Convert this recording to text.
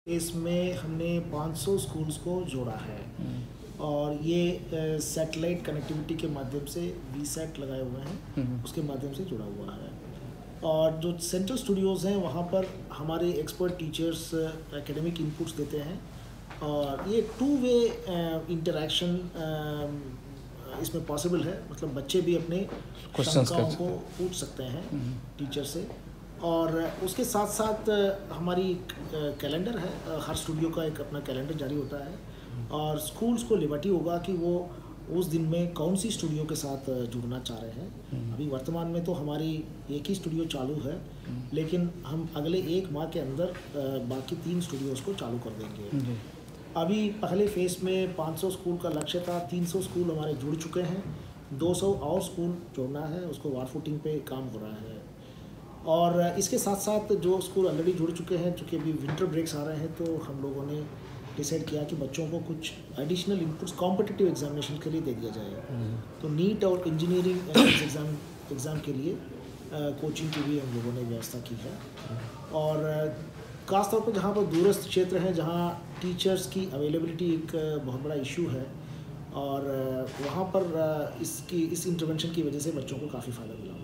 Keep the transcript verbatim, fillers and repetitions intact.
इसमें हमने पाँच सौ स्कूल्स को जोड़ा है और ये सैटेलाइट कनेक्टिविटी के माध्यम से वी सैट लगाए हुए हैं, उसके माध्यम से जुड़ा हुआ है। और जो सेंट्रल स्टूडियोज़ हैं वहाँ पर हमारे एक्सपर्ट टीचर्स एकेडमिक इनपुट्स देते हैं और ये टू वे इंटरेक्शन इसमें पॉसिबल है। मतलब बच्चे भी अपने शंकाओं को पूछ सकते हैं टीचर से। और उसके साथ साथ हमारी कैलेंडर है, हर स्टूडियो का एक अपना कैलेंडर जारी होता है और स्कूल्स को लिबर्टी होगा कि वो उस दिन में कौन सी स्टूडियो के साथ जुड़ना चाह रहे हैं। अभी वर्तमान में तो हमारी एक ही स्टूडियो चालू है, लेकिन हम अगले एक माह के अंदर बाकी तीन स्टूडियोज़ को चालू कर देंगे। अभी पहले फेज़ में पाँच सौ स्कूल का लक्ष्य था, तीन सौ स्कूल हमारे जुड़ चुके हैं, दो सौ और स्कूल जोड़ना है, उसको वार फुटिंग पे काम हो रहा है। और इसके साथ साथ जो स्कूल ऑलरेडी जुड़ चुके हैं, चूँकि अभी विंटर ब्रेक्स आ रहे हैं, तो हम लोगों ने डिसाइड किया कि बच्चों को कुछ एडिशनल इनपुट्स कॉम्पिटिटिव एग्जामिनेशन के लिए दे दिया जाए। तो नीट और इंजीनियरिंग एग्ज़ाम एग्ज़ाम के लिए कोचिंग की भी हम लोगों ने व्यवस्था की है। और ख़ास तौर पर जहाँ पर दूरस्थ क्षेत्र हैं, जहाँ टीचर्स की अवेलेबिलिटी एक बहुत बड़ा इशू है, और वहाँ पर इसकी इस इंटरवेंशन की वजह से बच्चों को काफ़ी फ़ायदा मिला।